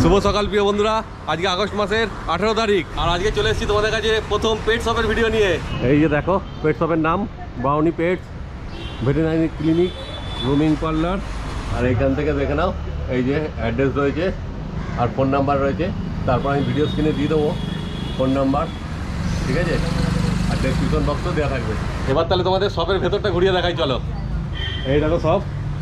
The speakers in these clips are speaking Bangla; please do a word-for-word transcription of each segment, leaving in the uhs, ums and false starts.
শুভ সকাল প্রিয় বন্ধুরা, আজকে আগস্ট মাসের আঠেরো তারিখ আর আজকে চলে এসেছি তোমাদের কাছে প্রথম পেট শপের ভিডিও নিয়ে। এই যে দেখো পেট শপের নাম Brownie Pets veterinary clinic grooming parlour. আর এইখান থেকে দেখে নাও এই যে অ্যাড্রেস রয়েছে আর ফোন নাম্বার রয়েছে, তারপর আমি ভিডিও স্ক্রিনে দিয়ে দেবো ফোন নাম্বার, ঠিক আছে? আর ডেসক্রিপশন বক্সও দেওয়া থাকবে। এবার তাহলে তোমাদের শপের ভেতরটা ঘুরিয়ে দেখাই, চলো। এই দেখো সব,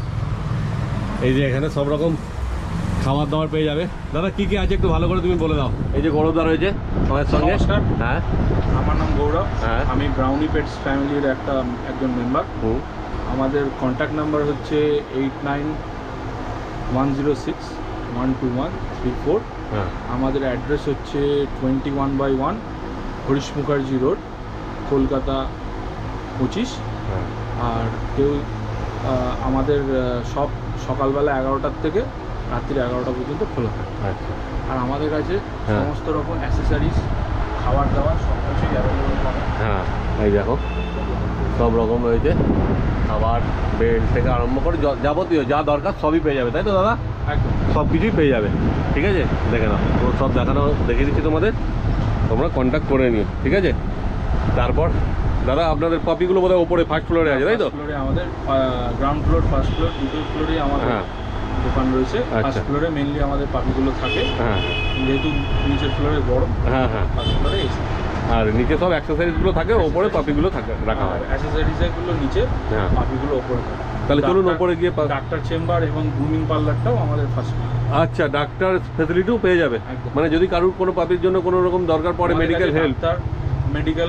এই যে এখানে সব রকম খাবার দাবার পেয়ে যাবে। দাদা কি কি আছে একটু ভালো করে তুমি বলে দাও। এই যে গৌরবদা রয়েছে তোমার সঙ্গে। নমস্কার, হ্যাঁ আমার নাম গৌরব। হ্যাঁ, আমি ব্রাউনি পেটস ফ্যামিলির একটা একজন মেম্বার। আমাদের কন্ট্যাক্ট নাম্বার হচ্ছে eight nine one zero six one two one three four. হ্যাঁ, আমাদের অ্যাড্রেস হচ্ছে twenty one by one Harish Mukherjee road, Kolkata পঁচিশ। হ্যাঁ, আর কেউ আমাদের সব সকালবেলা এগারোটার থেকে রাত্রি এগারোটা পর্যন্ত খোলা থাকে। আচ্ছা, আর আমাদের কাছে হ্যাঁ সমস্ত রকম অ্যাসেসারিজ, খাবার দাবার সব কিছুই অ্যাভেলেবল পাবে। হ্যাঁ, এই দেখো সব রকম রয়েছে, খাবার বেল্ট থেকে আরম্ভ করে যাবতীয় যা দরকার সবই পেয়ে যাবে, তাই তো দাদা? একদম সব কিছুই পেয়ে যাবে, ঠিক আছে? দেখে নাও, তো সব দেখানো দেখিয়ে দিচ্ছি তোমাদের, তোমরা কন্ট্যাক্ট করে নিও, ঠিক আছে? তারপর দাদা আপনাদের পাপিগুলো বোধহয় ওপরে ফার্স্ট ফ্লোরে আছে, তাই তো? ফ্লোরে আমাদের গ্রাউন্ড ফ্লোর, ফার্স্ট ফ্লোর, দুটো ফ্লোরেই আমাদের হ্যাঁ দোকান রয়েছে। ফার্স্ট ফ্লোরে মেইনলি আমাদের পাপিগুলো থাকে, হ্যাঁ, যেহেতু নিচের ফ্লোরে গরম। হ্যাঁ হ্যাঁ, ফার্স্ট ফ্লোরে এসি, আর নিচে সব অ্যাক্সেসরিজগুলো থাকে, ওপরে পাপিগুলো থাকে রাখা হয়। অ্যাসেসরিজগুলো নিচে, হ্যাঁ, পাপিগুলো ওপরে থাকে। তাহলে চলুন ওপরে গিয়ে। ডাক্তার চেম্বার এবং গ্রুমিং পার্লারটাও আমাদের ফার্স্ট। আচ্ছা, ডাক্তার ফেসিলিটিও পেয়ে যাবে, মানে যদি কারোর কোনো পাপির জন্য কোনো রকম দরকার পড়ে মেডিকেল হেল্প, ডাক্তার মেডিকেল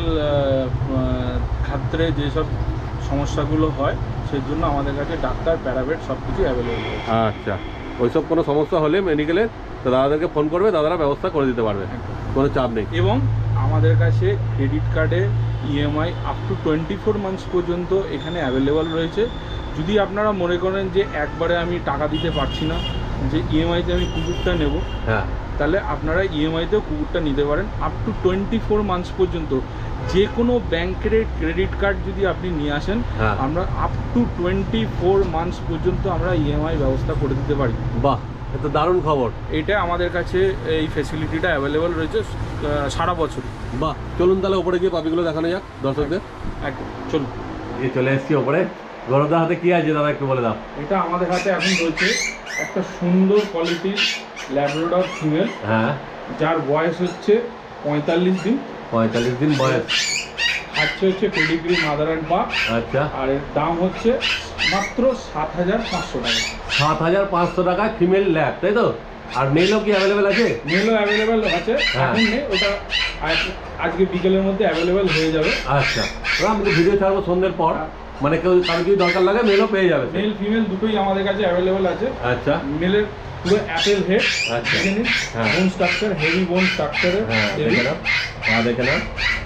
ক্ষেত্রে যেসব সমস্যাগুলো হয় সেই জন্য আমাদের কাছে ডাক্তার, প্যারাভেট সব কিছু অ্যাভেলেবল। আচ্ছা, ওইসব কোনো সমস্যা হলে মেডিকেলের তো দাদাদেরকে ফোন করবে, দাদারা ব্যবস্থা করে দিতে পারবে, কোনো চাপ নেই। এবং আমাদের কাছে ক্রেডিট কার্ডে EMI up to twenty four months পর্যন্ত এখানে অ্যাভেলেবল রয়েছে। যদি আপনারা মনে করেন যে একবারে আমি টাকা দিতে পারছি না, যে ইএমআইতে আমি কুকুরটা নেব, হ্যাঁ, তাহলে আপনারা ইএমআইতেও কুকুরটা নিতে পারেন up to twenty four months পর্যন্ত। যে কোনো ব্যাংকের ক্রেডিট কার্ড যদি আপনি নিয়ে আসেন, আমরা up to twenty four months পর্যন্ত আমরা ইএমআই ব্যবস্থা করে দিতে পারি। বাহ, এটা দারুণ খবর। এটা আমাদের কাছে এই ফেসিলিটিটা অ্যাভেলেবল রয়েছে সারা বছর। বাহ, চলুন তাহলে ওপরে গিয়ে পাপিগুলো দেখানো যাক দর্শকদের। একদম চলুন। এই চলে এসেছি ওপরে। গৌরবদার হাতে কি আছে দাদা একটু বলে দাও। এটা আমাদের হাতে এখন রয়েছে একটা সুন্দর কোয়ালিটির ল্যাব্রাডর ফিমেল, হ্যাঁ, যার বয়স হচ্ছে পঁয়তাল্লিশ দিন। পঁয়তাল্লিশ দিন বয়স। খাচ্ছে হচ্ছে পেডিগ্রি মাদার অ্যান্ড পাপ। আচ্ছা, আর এর দাম হচ্ছে মাত্র সাত হাজার পাঁচশো টাকা। সাত হাজার পাঁচশো টাকা ফিমেল ল্যাব, তাই তো? আর মেলও কি অ্যাভেলেবেল আছে? মেলও অ্যাভেলেবেল আছে, এখন নেই, ওটা আজকে বিকেলের মধ্যে অ্যাভেলেবেল হয়ে যাবে। আচ্ছা, আমি ভিডিও ছাড়বো সন্ধ্যের পর, মানে কেউ কারো যদি দরকার লাগে মেলও পেয়ে যাবে। মেল ফিমেল দুটোই আমাদের কাছে অ্যাভেলেবেল আছে। আচ্ছা, মেলের পুরো অ্যাপেল হেড, আচ্ছা, হ্যাঁ, বোন স্ট্রাকচার, হেভি বোন স্ট্রাকচারে, হ্যাঁ দেখে নাও, পা দেখে নাও,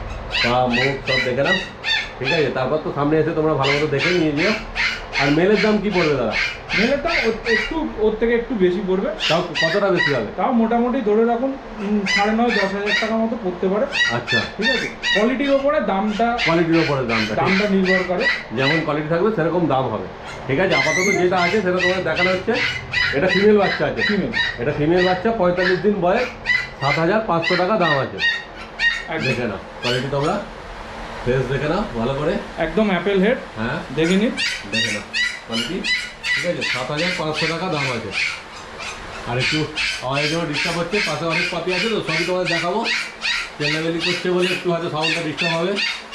পা মুখ সব দেখে নাও, ঠিক আছে? তারপর তো সামনে এসে তোমরা ভালো মতো দেখে নিয়ে যেও। আর মেলের দাম কি পড়বে দাদা? মেলের দাম একটু ওর থেকে একটু বেশি পড়বে। তাও কতটা বেশি হবে? তাও মোটামুটি ধরে রাখুন সাড়ে নয় দশ হাজার টাকা মতো পড়তে পারে। আচ্ছা, ঠিক আছে। কোয়ালিটির ওপরে দামটা, কোয়ালিটির ওপরে দামটা দামটা নির্ভর করে, যেমন কোয়ালিটি থাকবে সেরকম দাম হবে, ঠিক আছে? আপাতত যেটা আছে সেটা তোমাদের দেখানো হচ্ছে। এটা ফিমেল বাচ্চা আছে, ফিমেল, এটা ফিমেল বাচ্চা, পঁয়তাল্লিশ দিন বয়স, সাত হাজার পাঁচশো টাকা দাম আছে। দেখে নাও কোয়ালিটি, তোমরা ফেস দেখে নাও ভালো করে, একদম অ্যাপেল হেড, হ্যাঁ দেখে নিন, দেখে নাও কোয়ালিটি, ঠিক আছে? সাত হাজার পাঁচশো টাকা দাম আছে। আর একটু আওয়াজের জন্য ডিস্টার্ব হচ্ছে, পাশে অনেক পাপি আছে তো, সবই তোমাদের দেখাবো। চেল্লাবেলি করছে বলে একটু হয়তো সাউন্ডটা ডিস্টার্ব হবে।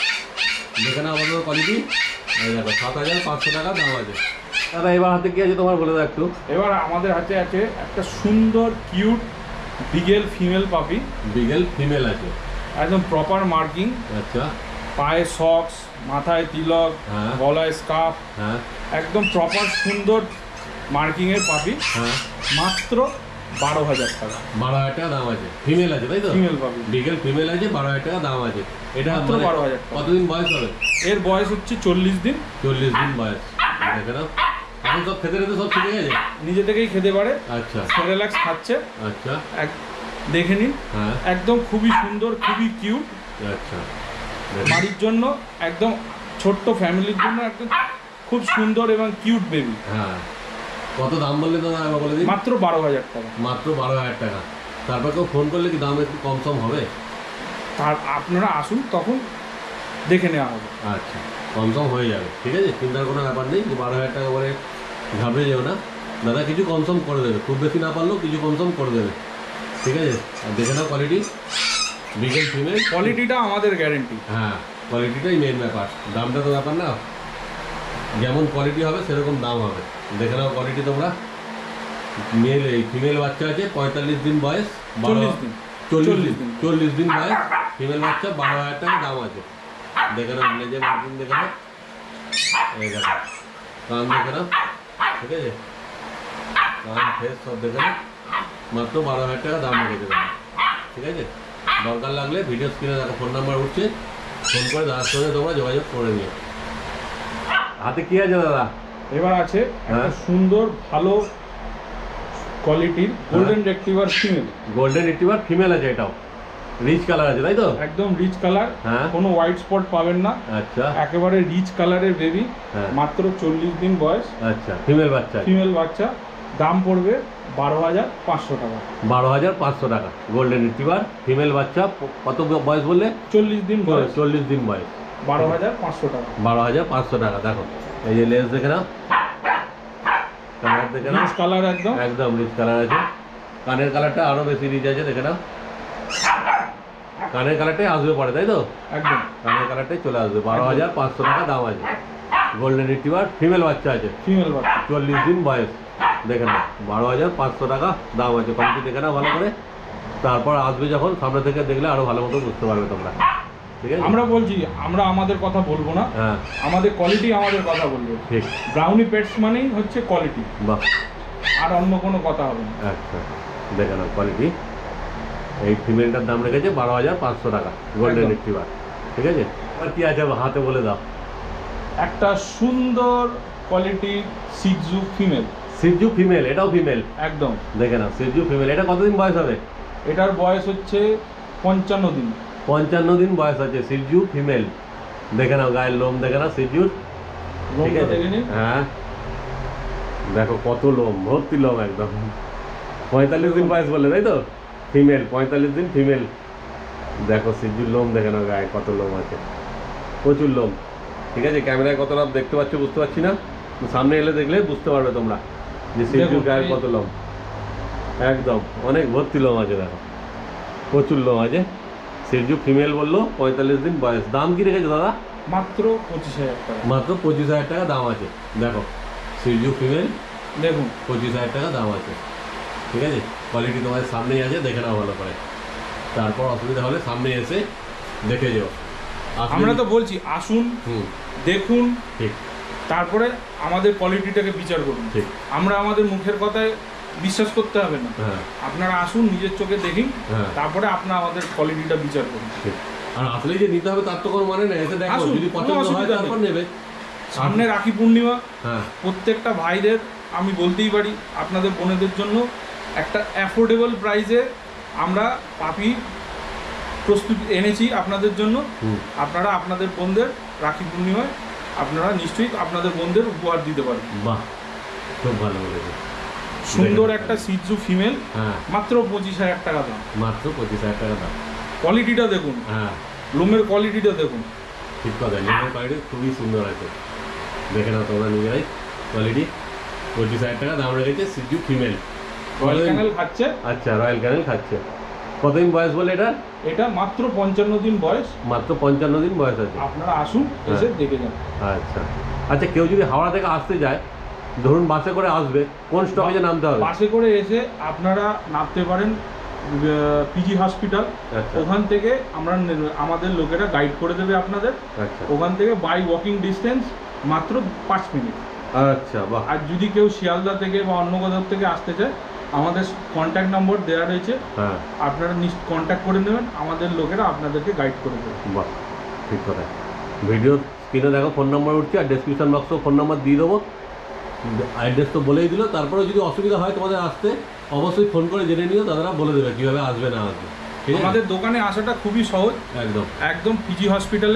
দেখে নাও আমাদের কোয়ালিটি, দেখো সাত হাজার পাঁচশো টাকা দাম আছে। দাদা এবার হাতে কি আছে তোমার বলে দাও একটু। এবার আমাদের হাতে আছে একটা সুন্দর কিউট বিগেল ফিমেল পাপি। বিগেল ফিমেল আছে, একদম প্রপার মার্কিং। আচ্ছা, পায়ে সক্স, মাথায় তিলক, গলায় স্কার্ফ, হ্যাঁ, একদম প্রপার সুন্দর মার্কিং এর পাপি। হ্যাঁ, মাত্র বারো হাজার টাকা। বারো হাজার টাকা দাম আছে, ফিমেল আছে তাই তো? ফিমেল পাপি, বিগেল ফিমেল আছে, বারো হাজার টাকা দাম আছে। এটা বারো হাজার। কতদিন বয়স হবে? এর বয়স হচ্ছে চল্লিশ দিন। চল্লিশ দিন বয়স। দেখে নাও, এখন সব খেতে খেতে সব শিখে গেছে, নিজে থেকেই খেতে পারে। আচ্ছা, সেরেলাক্স খাচ্ছে। আচ্ছা, এক দেখে নিন, হ্যাঁ, একদম খুবই সুন্দর, খুবই কিউট। আচ্ছা, বাড়ির জন্য একদম ছোট্ট ফ্যামিলির জন্য একদম খুব সুন্দর এবং কিউট বেবি। হ্যাঁ, কত দাম বললে দাদা একবার বলে দিন। মাত্র বারো হাজার টাকা। মাত্র বারো হাজার টাকা। তারপর কেউ ফোন করলে কি দাম একটু কম সম হবে? তার আপনারা আসুন, তখন দেখে নেওয়া হবে। আচ্ছা, কম সম হয়ে যাবে, ঠিক আছে, চিন্তার কোনো ব্যাপার নেই। যে বারো হাজার টাকা করে ঘাবড়ে যেও না, দাদা কিছু কম সম করে দেবে, খুব বেশি না পারলেও কিছু কম সম করে দেবে, ঠিক আছে। আর দেখে নাও কোয়ালিটি, বিকেল ফিমেল কোয়ালিটিটা আমাদের গ্যারেন্টি। হ্যাঁ, কোয়ালিটিটাই মেন ব্যাপার, দামটা তো ব্যাপার না, যেমন কোয়ালিটি হবে সেরকম দাম হবে। দেখে নাও কোয়ালিটি তোমরা। মেল এই ফিমেল বাচ্চা আছে পঁয়তাল্লিশ দিন বয়স, চল্লিশ দিন চল্লিশ দিন চল্লিশ দিন বয়স ফিমেল বাচ্চা, বারো হাজার টাকা দাম আছে। দেখে নাও লেজের মার্কিং দেখে নাও, এই দেখো কান দেখে নাও, ঠিক আছে, কান ফেস সব দেখে নাও, মাত্র বারো হাজার টাকা দাম রেখেছে দাদা, ঠিক আছে। দরকার লাগলে ভিডিও স্ক্রিনে দেখো ফোন নাম্বার উঠছে, ফোন করে দাদার সঙ্গে তোমরা যোগাযোগ করে নিও। হাতে কি আছে দাদা? এবার আছে একটা সুন্দর ভালো কোয়ালিটির golden retriever female. Golden retriever female আছে, এটাও রিচ কালার আছে তাই তো? একদম রিচ কালার, হ্যাঁ, কোনো হোয়াইট স্পট পাবেন না। আচ্ছা, একেবারে রিচ কালারের বেবি, মাত্র চল্লিশ দিন বয়স। আচ্ছা, ফিমেল বাচ্চা, ফিমেল বাচ্চা, দাম পড়বে বারো হাজার পাঁচশো টাকা। বারো হাজার পাঁচশো টাকা গোল্ডেন রিট্রিভার ফিমেল বাচ্চা। কত বয়স বললে? চল্লিশ দিন বয়স। চল্লিশ দিন বয়স, বারো হাজার পাঁচশো টাকা। বারো হাজার পাঁচশো টাকা। দেখো এই যে লেন্স দেখে নাও, কালার দেখে নাও, রিচ কালার একদম একদম রিচ কালার আছে। কানের কালারটা আরো বেশি রিচ আছে, দেখে নাও, কানের কালারটাই আসবে পরে তাই তো? একদম কানের কালারটাই চলে আসবে। বারো হাজার পাঁচশো টাকা দাম আছে। গোল্ডেন রিট্রিভার ফিমেল বাচ্চা আছে, ফিমেল বাচ্চা, চল্লিশ দিন বয়স। দেখে নাও, বারো হাজার পাঁচশো টাকা দাম আছে। কোয়ালিটি দেখে নাও ভালো করে, তারপর আসবে যখন সামনে থেকে দেখলে আরো ভালো মতো বুঝতে পারবে তোমরা, ঠিক আছে। আমরা বলছি, আমরা আমাদের কথা বলবো না, হ্যাঁ, আমাদের কোয়ালিটি আমাদের কথা বলবে। ঠিক, ব্রাউনি পেটস মানেই হচ্ছে কোয়ালিটি, বাহ, আর অন্য কোনো কথা হবে না। আচ্ছা, দেখে নাও কোয়ালিটি। এই ফিমেলটার দাম রেখেছে বারো হাজার পাঁচশো টাকা গোল্ডেন রিট্রিভার, ঠিক আছে। আর কি আছে হাতে বলে দাও? একটা সুন্দর কোয়ালিটির সিকজু ফিমেল। সিজু ফিমেল, এটাও ফিমেল একদম, দেখে নাও, সিজু ফিমেল। এটা কতদিন বয়স হবে? এটার বয়স হচ্ছে পঞ্চান্ন দিন। পঞ্চান্ন দিন বয়স আছে, সিজু ফিমেল। দেখে নাও গায়ের লোম দেখে নাও সিজুর, ঠিক আছে। হ্যাঁ, দেখো কত লোম, ভর্তি লোম একদম। পঁয়তাল্লিশ দিন বয়স বললে তাই তো? ফিমেল, পঁয়তাল্লিশ দিন ফিমেল। দেখো সিজুর লোম দেখে নাও, গায়ে কত লোম আছে, প্রচুর লোম, ঠিক আছে। ক্যামেরায় কত লোম দেখতে পাচ্ছ বুঝতে পারছি না, সামনে এলে দেখলে বুঝতে পারবে তোমরা যে সিজুর গায়ে কত লোম। একদম অনেক ভর্তি লোম আছে, দেখো প্রচুর লোম আছে। সিজু ফিমেল বললো, পঁয়তাল্লিশ দিন বয়স। দাম কি রেখেছে দাদা? মাত্র পঁচিশ হাজার টাকা। মাত্র পঁচিশ হাজার টাকা দাম আছে। দেখো সিজু ফিমেল, দেখুন পঁচিশ হাজার টাকা দাম আছে, ঠিক আছে। কোয়ালিটি তোমাদের সামনেই আছে, দেখে নাও ভালো করে। তারপর অসুবিধা হলে সামনে এসে দেখে যাও। আমরা তো বলছি আসুন, হুম, দেখুন, ঠিক, তারপরে আমাদের কোয়ালিটিটাকে বিচার করুন। ঠিক, আমরা আমাদের মুখের কথায় বিশ্বাস করতে হবে না। হ্যাঁ, আপনারা আসুন, নিজের চোখে দেখুন, হ্যাঁ, তারপরে আপনারা আমাদের কোয়ালিটিটা বিচার করুন। ঠিক। আর আসলেই যে নিতে হবে তার তো কোনো মানে নেই, এসে দেখো, আসুন, যদি কোনো পছন্দ হয় অসুবিধা তারপর নেই। নেবে। সামনে রাখি পূর্ণিমা, হ্যাঁ, প্রত্যেকটা ভাইদের আমি বলতেই পারি, আপনাদের বোনেদের জন্য একটা অ্যাফোর্ডেবল প্রাইসে আমরা পাপি প্রস্তুত এনেছি আপনাদের জন্য। হুম, আপনারা আপনাদের বোনদের রাখি পূর্ণিমায় আপনারা নিশ্চয়ই আপনাদের বোনদের উপহার দিতে পারবেন। বাহ, খুব ভালো বলেছে। সুন্দর একটা সিজু ফিমেল, হ্যাঁ, মাত্র পঁচিশ হাজার টাকা দাম। মাত্র পঁচিশ হাজার টাকা দাম। কোয়ালিটিটা দেখুন, হ্যাঁ, লোমের কোয়ালিটিটা দেখুন, ঠিক কথা, লোমের কোয়ালিটি খুবই সুন্দর আছে। দেখে নাও তোমরা নিজেরাই কোয়ালিটি। পঁচিশ হাজার টাকা দাম রেখেছে সিজু ফিমেল। রয়্যাল ক্যানেল খাচ্ছে। আচ্ছা, রয়্যাল ক্যানেল খাচ্ছে। কতদিন বয়স বলে এটা? এটা মাত্র পঞ্চান্ন দিন বয়স। মাত্র পঞ্চান্ন দিন বয়স আছে। আপনারা আসুন, এসে দেখে যান। আচ্ছা আচ্ছা, কেউ যদি হাওড়া থেকে আসতে যায়, ধরুন বাসে করে আসবে, কোন স্টপেজে নামতে হবে? বাসে করে এসে আপনারা নামতে পারেন পিজি হসপিটাল। আচ্ছা, ওখান থেকে আমরা নে- আমাদের লোকেরা গাইড করে দেবে আপনাদের। আচ্ছা, ওখান থেকে বাই ওয়াকিং ডিস্টেন্স মাত্র পাঁচ মিনিট। আচ্ছা, বাহ, আর যদি কেউ শিয়ালদা থেকে বা অন্য কোথাও থেকে আসতে চায়, আমাদের কন্ট্যাক্ট নম্বর দেওয়া রয়েছে, হ্যাঁ, আপনারা কন্ট্যাক্ট করে নেবেন, আমাদের লোকেরা আপনাদেরকে গাইড করে দেবে। বাহ, ঠিক কথা। ভিডিও স্ক্রিনে দেখো ফোন নাম্বার উঠছে, আর ডেসক্রিপশন বক্সেও ফোন নাম্বার দিয়ে দেবো। অ্যাড্রেস তো বলেই দিল। তারপরে যদি অসুবিধা হয় তোমাদের আসতে, অবশ্যই ফোন করে জেনে নিও, দাদারা বলে দেবে কীভাবে আসবে না আসবে, ঠিক আছে। আমাদের দোকানে আসাটা খুবই সহজ। একদম একদম পিজি হসপিটালে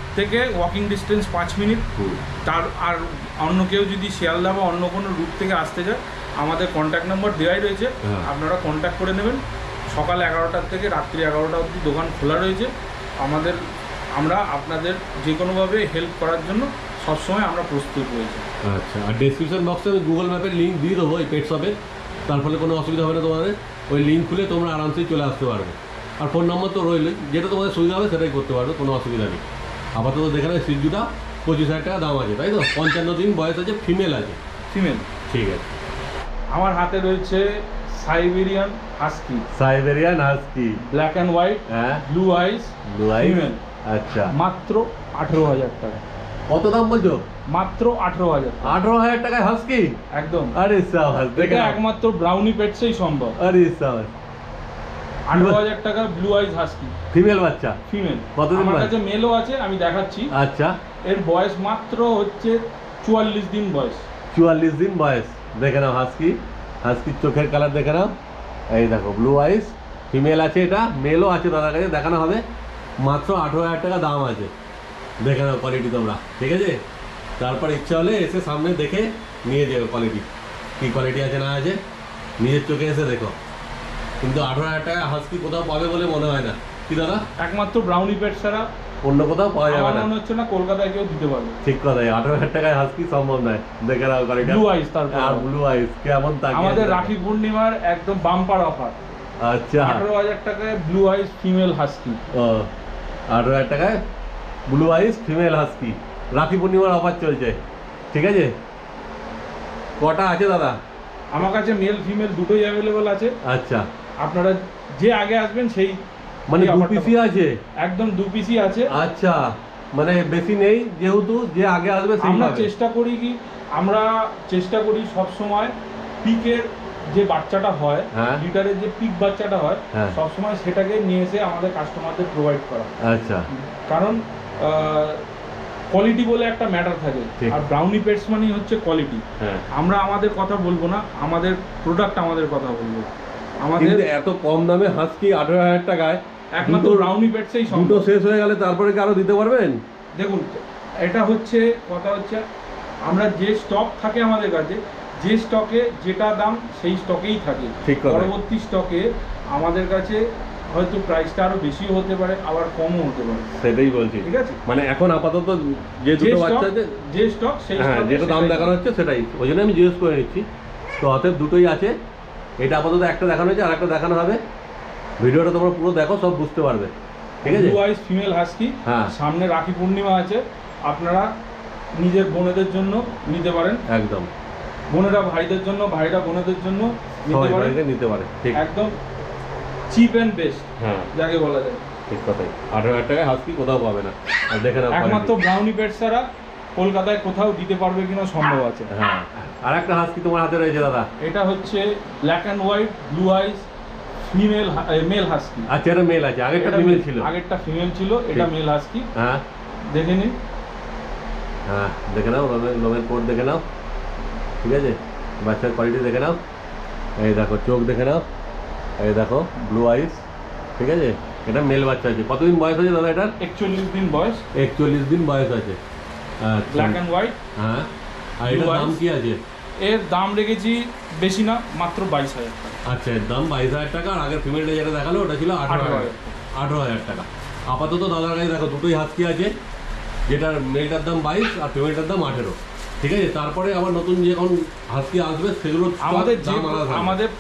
থেকে ওয়াকিং ডিস্টেন্স পাঁচ মিনিট। তার আর অন্য কেউ যদি শিয়ালদা বা অন্য কোনো রুট থেকে আসতে চায়, আমাদের কন্ট্যাক্ট নাম্বার দেওয়াই রয়েছে, আপনারা কন্ট্যাক্ট করে নেবেন। সকাল এগারোটার থেকে রাত্রি এগারোটা অবধি দোকান খোলা রয়েছে। আমাদের আমরা আপনাদের যে কোনোভাবে হেল্প করার জন্য সবসময় আমরা প্রস্তুত রয়েছি। আচ্ছা, আর ডেসক্রিপশন বক্সে আমি গুগল ম্যাপের লিঙ্ক দিয়ে দেবো এই পেট শপের, তার ফলে কোনো অসুবিধা হবে না তোমাদের। ওই লিঙ্ক খুলে তোমরা আরামসেই চলে আসতে পারবে। আর ফোন নম্বর তো রইলে, যেটা তোমাদের সুবিধা হবে সেটাই করতে পারবে, কোনো অসুবিধা নেই। আপাতত দেখে নেবে সিজুটা পঁচিশ হাজার টাকা দাম আছে, তাই তো? পঞ্চান্ন দিন বয়স আছে, ফিমেল আছে। ফিমেল, ঠিক আছে। আমার হাতে রয়েছে Siberian husky. Siberian husky, black and white, হ্যাঁ, blue eyes, blue eyes, female. আচ্ছা, মাত্র আঠেরো হাজার টাকা। কত দাম বলছো? মাত্র আঠেরো হাজার। আঠেরো হাজার টাকায় হাস্কি? একদম। আরে সাবাস, এটা একমাত্র ব্রাউনি পেটসেই সম্ভব। আরে সাবাস, আঠেরো হাজার টাকা ব্লু আইস হাস্কি, ফিমেল বাচ্চা। ফিমেল। কতদিন আমার বয়স? কাছে মেলও আছে, আমি দেখাচ্ছি। আচ্ছা, এর বয়স মাত্র হচ্ছে চুয়াল্লিশ দিন বয়স। চুয়াল্লিশ দিন বয়স। দেখে নাও হাস্কি, হাস্কির চোখের কালার দেখে নাও। এই দেখো ব্লু আইস, ফিমেল আছে, এটা মেলও আছে দাদার কাছে, দেখানো হবে। মাত্র আঠেরো হাজার টাকা দাম আছে। দেখে নাও কোয়ালিটি তোমরা, ঠিক আছে? তারপর ইচ্ছা হলে এসে সামনে দেখে নিয়ে যাবে কোয়ালিটি, কী কোয়ালিটি আছে না আছে, নিজের চোখে এসে দেখো। কিন্তু আঠেরো হাজার টাকা হাস্কি কোথাও পাবে বলে মনে হয় না, কি দাদা? একমাত্র ব্রাউনি পেট ছাড়া অন্য কোথাও পাওয়া যাবে না, মনে হচ্ছে না কলকাতায় কেউ দিতে পারবে। ঠিক কথাই, আঠেরো হাজার টাকায় হাস্কি সম্ভব নয়। দেখে নাও কোয়ালিটি। ব্লু আইস, তারপর আর ব্লু আইস কেমন থাকে আমাদের রাখি পূর্ণিমার একদম বাম্পার অফার। আচ্ছা, আঠেরো হাজার টাকায় ব্লু আইস ফিমেল হাস্কি। ও, আঠেরো হাজার টাকায় ব্লু আইস ফিমেল হাস্কি, রাখি পূর্ণিমার অফার চলছে, ঠিক আছে? কটা আছে দাদা? আমার কাছে মেল ফিমেল দুটোই অ্যাভেলেবল আছে। আচ্ছা, আপনারা যে আগে আসবেন সেই, মানে দু পিসি আছে? একদম দু পিসি আছে। আচ্ছা, মানে বেশি নেই, যেহেতু যে আগে আসবে সেই আমরা পাবে। চেষ্টা করি কি, আমরা চেষ্টা করি সব সময় পিকের যে বাচ্চাটা হয়, হ্যাঁ, লিটারের যে পিক বাচ্চাটা হয়, হ্যাঁ, সব সময় সেটাকে নিয়ে এসে আমাদের কাস্টমারদের প্রোভাইড করা। আচ্ছা, কারণ কোয়ালিটি বলে একটা ম্যাটার থাকে, আর ব্রাউনি পেটস মানেই হচ্ছে কোয়ালিটি। আমরা আমাদের কথা বলবো না, আমাদের প্রোডাক্ট আমাদের কথা বলবো। আমাদের এত কম দামে হাস্কি আঠেরো হাজার টাকায় একমাত্র ব্রাউনি পেটসেই সম্ভব। দুটো শেষ হয়ে গেলে তারপরে কি আরো দিতে পারবেন? দেখুন, এটা হচ্ছে কথা হচ্ছে, আমরা যে স্টক থাকে আমাদের কাছে, যে স্টকে যেটা দাম সেই স্টকেই থাকে। পরবর্তী স্টকে আমাদের কাছে হয়তো প্রাইসটা আরো বেশিও হতে পারে, আবার কমও হতে পারে। সেটাই বলছি, ঠিক আছে? মানে এখন আপাতত যে দুটো বাচ্চা আছে, যে স্টক সেই হ্যাঁ, যেটা দাম দেখানো হচ্ছে সেটাই, ওই জন্য আমি জিজ্ঞেস করে নিচ্ছি। তো অতএব দুটোই আছে, এটা আপাতত একটা দেখানো হয়েছে, আর একটা দেখানো হবে। ভিডিওটা তোমরা পুরো দেখো, সব বুঝতে পারবে, ঠিক আছে? Blue eyes female husky. হ্যাঁ, সামনে রাখি পূর্ণিমা আছে, আপনারা নিজের বোনেদের জন্য নিতে পারেন। একদম, বোনেরা ভাইদের জন্য, ভাইরা বোনেদের জন্য নিতে পারেন, নিতে পারে, ঠিক, একদম চিপ এন্ড বেস্ট, হ্যাঁ, যাকে বলা যায়। ঠিক কথাই, আঠেরো হাজার টাকায় হাস্কি কোথাও পাবে না। আর দেখে নাও, একমাত্র ব্রাউনি পেট ছাড়া কলকাতায় কোথাও দিতে পারবে কিনা সম্ভব আছে। হ্যাঁ, আর একটা হাস্কি তোমার হাতে রয়েছে দাদা, এটা হচ্ছে black and white blue eyes female male husky. আচ্ছা, এটা মেল আছে, আগেরটা ফিমেল ছিল। আগেরটা ফিমেল ছিল, এটা মেল হাস্কি। হ্যাঁ, দেখে নিন। হ্যাঁ, দেখে নাও, লোমের লোমের কোট দেখে নাও, ঠিক আছে? বাচ্চার কোয়ালিটি দেখে নাও, এই দেখো চোখ দেখে নাও, এই দেখো ব্লু আইস, ঠিক আছে? এটা মেল বাচ্চা আছে। কতদিন বয়স আছে দাদা এটার? একচল্লিশ দিন বয়স। একচল্লিশ দিন বয়স আছে। আচ্ছা, ব্ল্যাক অ্যান্ড হোয়াইট। হ্যাঁ, আর এটার দাম কি আছে? এর দাম রেখেছি বেশি না, মাত্র বাইশ হাজার টাকা। আচ্ছা, এর দাম বাইশ হাজার টাকা। আর আগের ফিমেলটা যেটা দেখালো ওটা ছিল আঠারো হাজার আঠারো হাজার টাকা। আপাতত দাদার কাছে দেখো দুটোই হাস্কি আছে, যেটার মেলটার দাম বাইশ আর ফিমেলটার দাম আঠেরো, ঠিক আছে? তারপরে আবার নতুন যখন হাস্কি আসবে সেগুলো আমাদের আমাদের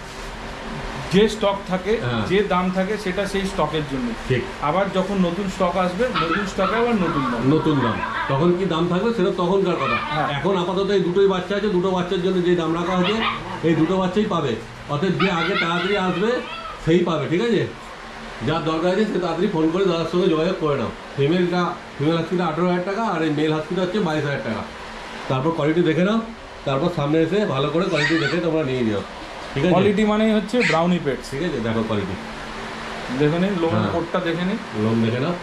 যে স্টক থাকে, যে দাম থাকে, সেটা সেই স্টকের জন্য। ঠিক। আবার যখন নতুন স্টক আসবে, নতুন স্টকে আবার নতুন দাম, নতুন দাম, তখন কি দাম থাকবে সেটা তখনকার কথা। এখন আপাতত এই দুটোই বাচ্চা আছে, দুটো বাচ্চার জন্য যে দাম রাখা হয়েছে এই দুটো বাচ্চাই পাবে। অতএব যে আগে তাড়াতাড়ি আসবে সেই পাবে, ঠিক আছে? যার দরকার আছে সে তাড়াতাড়ি ফোন করে দাদার সঙ্গে যোগাযোগ করে নাও। ফিমেলটা ফিমেল হাস্কিটা আঠেরো হাজার টাকা, আর এই মেল হাস্কিটা হচ্ছে বাইশ হাজার টাকা। তারপর কোয়ালিটি দেখে নাও, তারপর সামনে এসে ভালো করে কোয়ালিটি দেখে তোমরা নিয়ে নিও, ঠিক আছে? কোয়ালিটি মানেই হচ্ছে ব্রাউনি পেটস, ঠিক আছে? দেখো কোয়ালিটি দেখে নিন, লোমের কোটটা দেখে নিন, লোম দেখে নাও,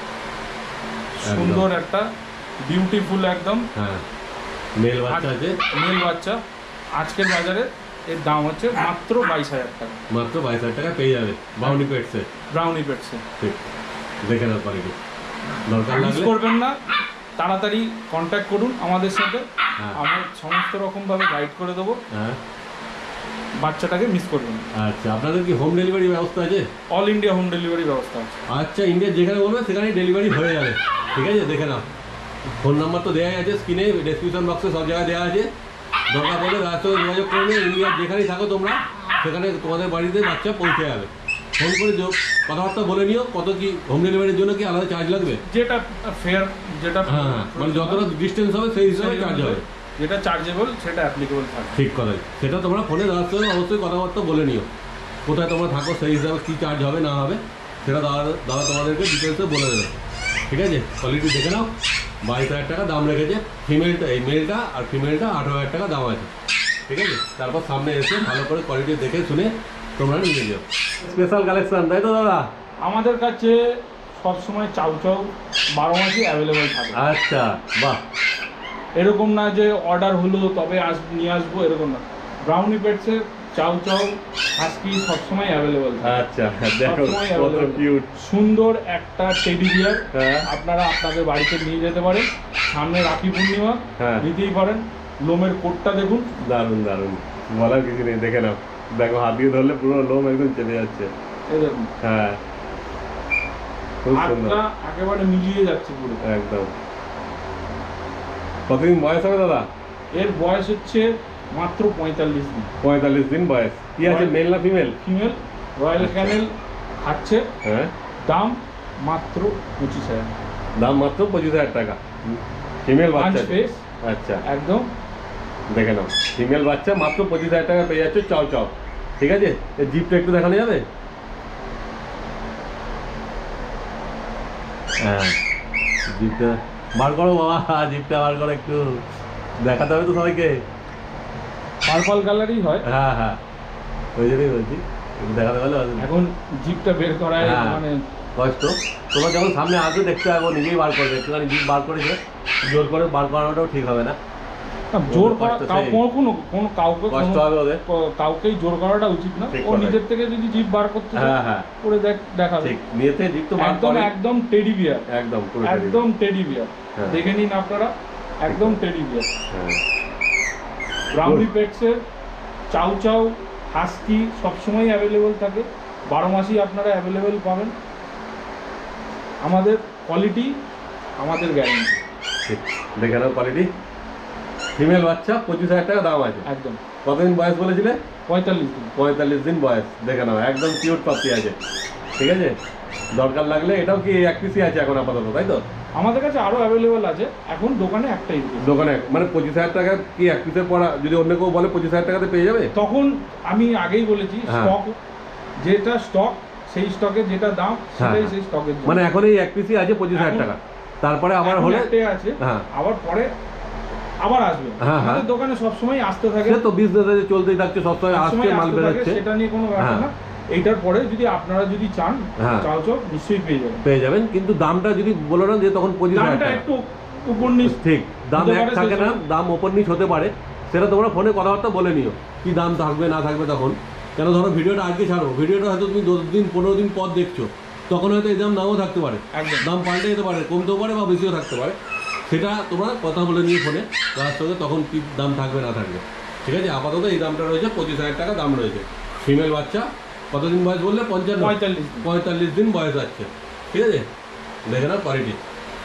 সুন্দর একটা বিউটিফুল একদম। হ্যাঁ, মেল বাচ্চা আছে, মেল বাচ্চা। আজকের বাজারে এর দাম হচ্ছে মাত্র বাইশ হাজার টাকা। মাত্র বাইশ হাজার টাকা পেয়ে যাবে ব্রাউনি পেটসে, ব্রাউনি পেটসে। ঠিক, দেখে নাও কোয়ালিটি। দরকার মিস লাগলে করবেন না, তাড়াতাড়ি কন্ট্যাক্ট করুন আমাদের সাথে। হ্যাঁ। আমরা সমস্ত রকমভাবে গাইড করে দেবো, হ্যাঁ বাচ্চাটাকে মিস করবেন না। আচ্ছা, আপনাদের কি হোম ডেলিভারি ব্যবস্থা আছে? অল ইন্ডিয়া হোম ডেলিভারি ব্যবস্থা আছে। আচ্ছা, ইন্ডিয়ার যেখানে বলবে সেখানেই ডেলিভারি হয়ে যাবে, ঠিক আছে? দেখে নাও, ফোন নাম্বার তো দেওয়াই আছে স্ক্রিনে, ডেসক্রিপশন বক্সে সব জায়গায় দেওয়া আছে। দরকার পড়লে তার সঙ্গে যোগাযোগ করে নিয়ে ইন্ডিয়ার যেখানেই থাকো তোমরা, সেখানে তোমাদের বাড়িতে বাচ্চা পৌঁছে যাবে। ফোন করে যোগ কথাবার্তা বলে নিও, কত কি হোম ডেলিভারির জন্য কি আলাদা চার্জ লাগবে? যেটা ফেয়ার, যেটা হ্যাঁ হ্যাঁ, মানে যতটা ডিস্টেন্স হবে সেই হিসাবে চার্জ হবে, যেটা চার্জেবল সেটা অ্যাপ্লিকেবল থাকবে। ঠিক কথা, সেটা তোমরা ফোনে দেওয়ার সঙ্গে অবশ্যই কথাবার্তা বলে নিও, কোথায় তোমরা থাকো সেই হিসাবে কী চার্জ হবে না হবে সেটা দাদা দাদা তোমাদেরকে ডিটেলসে বলে দেবে, ঠিক আছে? কোয়ালিটি দেখে নাও, বাইশ হাজার টাকা দাম রেখেছে ফিমেলটা, এই মেলটা আর ফিমেলটা আঠারো হাজার টাকা দাম আছে, ঠিক আছে? তারপর সামনে এসে ভালো করে কোয়ালিটি দেখে শুনে তোমরা নিয়ে যাও। স্পেশাল কালেকশন, তাই তো দাদা? আমাদের কাছে সবসময় চাউ চাউ বারো মাসই অ্যাভেলেবেল থাকে। আচ্ছা, বাহ, এরকম না যে অর্ডার হলো তবে আস নিয়ে আসবো, এরকম না। ব্রাউনি পেটসে চাউ চাউ হাস্কি সবসময় অ্যাভেলেবেল থাকে। আচ্ছা, দেখো সবসময় কত available। কিউট, সুন্দর একটা টেডি বিয়ার হ্যাঁ। আপনারা আপনাদের বাড়িতে নিয়ে যেতে পারেন। সামনে রাখি পূর্ণিমা, হ্যাঁ। নিতেই পারেন। লোমের কোটটা দেখুন, দারুণ দারুণ, বলার কিছু নেই, দেখে নাও, দেখো হাত দিয়ে ধরলে পুরো লোম একদম চেপে যাচ্ছে। এই দেখুন, হ্যাঁ, খুব সুন্দর, হাতটা একেবারে মিলিয়ে যাচ্ছে পুরো একদম। কতদিন বয়স হবে দাদা? এর বয়স হচ্ছে মাত্র পঁয়তাল্লিশ দিন। পঁয়তাল্লিশ দিন বয়স। কি আছে, মেল না ফিমেল? ফিমেল, রয়্যাল আচ্ছা। ক্যানেল খাচ্ছে। হ্যাঁ, দাম মাত্র পঁচিশ হাজার। দাম মাত্র পঁচিশ হাজার টাকা। ফিমেল পাঁচ বাচ্চা, ফেস আচ্ছা, একদম দেখে নাও, ফিমেল বাচ্চা মাত্র পঁচিশ হাজার টাকা পেয়ে যাচ্ছে, চাও চাও, ঠিক আছে? এই জিপটা একটু দেখানো যাবে? হ্যাঁ, জিপটা বার করো বাবা, জিপটা বার করো, একটু দেখাতে হবে তো সবাইকে। পার্পল কালারই হয়। হ্যাঁ হ্যাঁ, ওই জন্যই বলছি, একটু দেখাতে পারলে ভালো। এখন জিপটা বের করায় হ্যাঁ। মানে কষ্ট, তোমরা যখন সামনে আসবে দেখতে পাবো, নিজেই বার করবে, একটুখানি জিপ বার করেছে, জোর করে বার করানোটাও ঠিক হবে না, না, জোর করা কষ্ট কাউ- সেই। কোনো কোনো কোনো কাউকে কষ্ট কোনো- হবে ওদের। ক- কাউকেই জোর করাটা উচিত না। ঠিক ও কথা। নিজের থেকে যদি জিপ বার করতে চায়, হ্যাঁ হ্যাঁ, করে দেখ দেখাবে। ঠিক, নিয়েতে জিপ তো বার একদম করে, একদম টেডি বিয়ার, একদম পুরো একদম টেডি বিয়ার। হ্যাঁ। দেখে নিন আপনারা, একদম টেডি বিয়ার। হ্যাঁ, ব্রাউনি পেটসের চাউ চাউ হাস্কি সবসময় অ্যাভেলেবেল থাকে, বারো মাসই আপনারা অ্যাভেলেবেল পাবেন। আমাদের কোয়ালিটি, আমাদের গ্যারেন্টি। ঠিক, দেখে নাও কোয়ালিটি। ফিমেল বাচ্চা পঁচিশ হাজার টাকা দাম আছে। একদম কতদিন বয়স বলেছিলে? পঁয়তাল্লিশ দিন। পঁয়তাল্লিশ দিন বয়স, দেখে নাও, একদম কিউট পাপ্পি আছে, ঠিক আছে? দরকার লাগলে, এটাও কি এক পিসি আছে এখন আপাতত, তাই তো? আমাদের কাছে আরও অ্যাভেলেবেল আছে, এখন দোকানে একটাই piece। দোকানে মানে পঁচিশ হাজার টাকা কি এক পিসের পড়া, যদি অন্য কেউ বলে পঁচিশ হাজার টাকাতে পেয়ে যাবে? তখন আমি আগেই বলেছি, হ্যাঁ। স্টক যেটা স্টক, সেই স্টকের যেটা দাম সেটাই হ্যাঁ। সেই স্টকের মানে এখন এই এক পিসি আছে পঁচিশ হাজার এখন- টাকা, তারপরে আবার হলে আছে, হ্যাঁ। আবার পরে আবার আসবে। হ্যাঁ, হ্যাঁ। আমাদের দোকানে সবসময় আসতে থাকে, সে তো বিজনেস আছে, চলতেই থাকছে, সবসময় আসছে, সবসময় মাল আসতে থাকে, বেরোচ্ছে, সেটা নিয়ে কোনো ব্যাপার হ্যাঁ। না। এইটার পরে যদি আপনারা যদি চান, হ্যাঁ। চাও চাও নিশ্চয়ই পেয়ে যাবেন। পেয়ে যাবেন, কিন্তু দামটা যদি বলো না যে তখন পঁচিশ হাজার দামটা টাকা, একটু উপর নিচ ঠিক, দাম হতে এক পারে, থাকে সেই না, সময়- দাম ওপর নিচ হতে পারে, সেটা তোমরা ফোনে কথাবার্তা বলে নিও, কি দাম থাকবে না থাকবে তখন। কেন ধরো ভিডিওটা আজকে ছাড়ো, ভিডিওটা হয়তো তুমি দশ দিন পনেরো দিন পর দেখছো, তখন হয়তো এই দাম নাও থাকতে পারে, একদম। দাম পাল্টে যেতে পারে, কমতেও পারে বা বেশিও থাকতে পারে, সেটা তোমরা কথা বলে নিয়ে ফোনে তার সঙ্গে, তখন কি দাম থাকবে না থাকবে, ঠিক আছে? আপাতত এই দামটা রয়েছে, পঁচিশ হাজার টাকা দাম রয়েছে। ফিমেল বাচ্চা কতদিন বয়স বললে? পঞ্চান্ন, পঁয়তাল্লিশ দিন। পঁয়তাল্লিশ দিন বয়স আছে, ঠিক আছে? দেখে নাও কোয়ালিটি।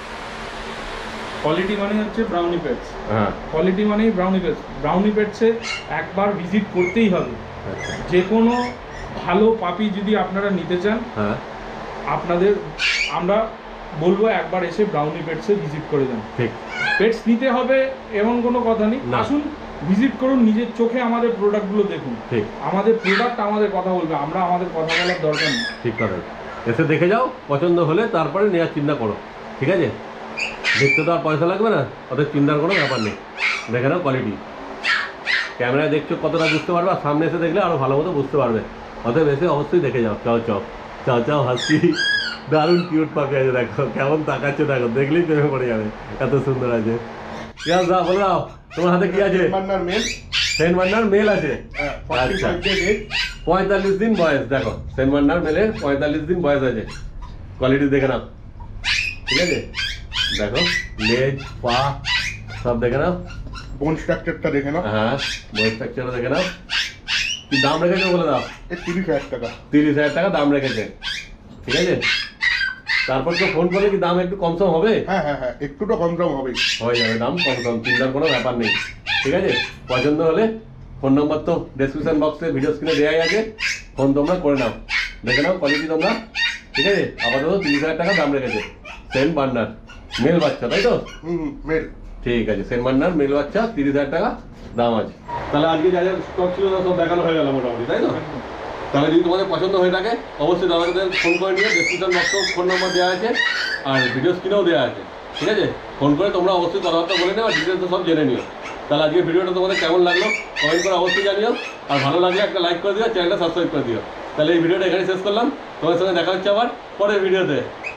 কোয়ালিটি মানে হচ্ছে ব্রাউনি পেটস, হ্যাঁ, কোয়ালিটি মানেই ব্রাউনি পেটস। ব্রাউনি পেটসে একবার ভিজিট করতেই হবে। আচ্ছা, যে কোনো ভালো পাপি যদি আপনারা নিতে চান, হ্যাঁ, আপনাদের আমরা বলবো একবার এসে ব্রাউনি পেটসে ভিজিট করে যান। ঠিক, পেটস নিতে হবে এমন কোনো কথা নেই, না। আসুন ভিজিট করুন, নিজের চোখে আমাদের প্রোডাক্টগুলো দেখুন। ঠিক, আমাদের প্রোডাক্ট আমাদের কথা বলবে, আমরা আমাদের কথা বলার দরকার নেই। ঠিক কথা, এসে দেখে যাও, পছন্দ হলে তারপরে নেওয়ার চিন্তা করো, ঠিক আছে? দেখতে তো আর পয়সা লাগবে না, ওদের চিন্তার কোনো ব্যাপার নেই। দেখে নাও কোয়ালিটি, ক্যামেরায় দেখছো কতটা বুঝতে পারবে, আর সামনে এসে দেখলে আরও ভালো মতো বুঝতে পারবে। অতএব এসে অবশ্যই দেখে যাও। চাও চাও চাও চাও হাসি, দারুণ কিউট পাখি আছে, দেখো কেমন তাকাচ্ছে, দেখো দেখলেই প্রেমে পড়ে যাবে, এত সুন্দর আছে। কি আছে দাও, বলে দাও তোমার হাতে কি আছে? মেল, সেন্ট মান্নার মেল আছে, আচ্ছা, পঁয়তাল্লিশ দিন বয়স, দেখো সেন্ট মান্নার মেলের পঁয়তাল্লিশ দিন বয়স আছে, কোয়ালিটি দেখে নাও, ঠিক আছে, দেখো লেজ পা সব দেখে নাও, বোন স্ট্রাকচারটা দেখে নাও। হ্যাঁ বোন স্ট্রাকচারটা দেখে নাও। কি দাম রেখেছে বলে দাও? এই তিরিশ হাজার টাকা। তিরিশ হাজার টাকা দাম রেখেছে, ঠিক আছে। তারপর তো ফোন করলে কি দাম একটু কম সম হবে? হ্যাঁ হ্যাঁ হ্যাঁ, একটু তো কম দাম হবেই, হয়ে যাবে দাম কম সম, চিন্তার কোনো ব্যাপার নেই, ঠিক আছে। পছন্দ হলে ফোন নম্বর তো ডেসক্রিপশন বক্সে ভিডিও স্ক্রিনে দেওয়াই আছে, ফোন তোমরা করে নাও, দেখে নাও কোয়ালিটি তোমরা, ঠিক আছে। আপাতত তিরিশ হাজার টাকা দাম রেখেছে। সেন্ট বার্নার মেল বাচ্চা, তাই তো? হুম মেল। ঠিক আছে, সেন্ট বার্নার মেল বাচ্চা তিরিশ হাজার টাকা দাম আছে। তাহলে আজকে যা যা স্টক ছিল সব দেখানো হয়ে গেল মোটামুটি, তাই তো? তাহলে যদি তোমাদের পছন্দ হয়ে থাকে অবশ্যই দাদাদের ফোন করে নিয়ে ডেসক্রিপশন বক্সেও ফোন নম্বর দেওয়া আছে আর ভিডিও স্ক্রিনেও দেওয়া আছে, ঠিক আছে। ফোন করে তোমরা অবশ্যই কথাবার্তা বলে নেও আর ডিটেলস সব জেনে নিও। তাহলে আজকে ভিডিওটা তোমাদের কেমন লাগলো কমেন্ট করে অবশ্যই জানিও, আর ভালো লাগলে একটা লাইক করে দিও, চ্যানেলটা সাবস্ক্রাইব করে দিও। তাহলে এই ভিডিওটা এখানে শেষ করলাম, তোমাদের সঙ্গে দেখা হচ্ছে আবার পরের ভিডিওতে।